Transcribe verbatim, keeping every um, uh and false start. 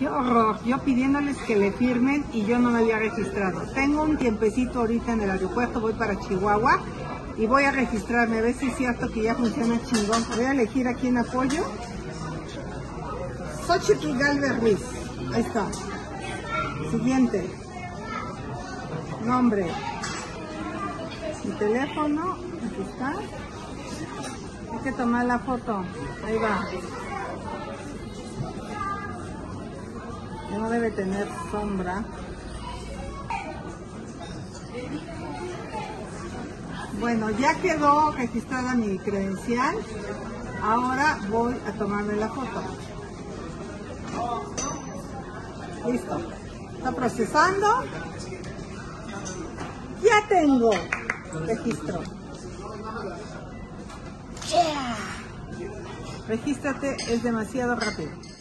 Qué horror, yo pidiéndoles que le firmen y yo no me había registrado. Tengo un tiempecito ahorita en el aeropuerto, voy para Chihuahua y voy a registrarme, a ver si es cierto que ya funciona chingón. Voy a elegir a quién apoyo. Xochitl Gálvez Ruiz, ahí está. Siguiente. Nombre. Mi teléfono, aquí está. Hay que tomar la foto, ahí va. Ya no debe tener sombra. Bueno, ya quedó registrada mi credencial. Ahora voy a tomarme la foto. Listo. Está procesando. Ya tengo registro. Yeah. Regístrate, es demasiado rápido.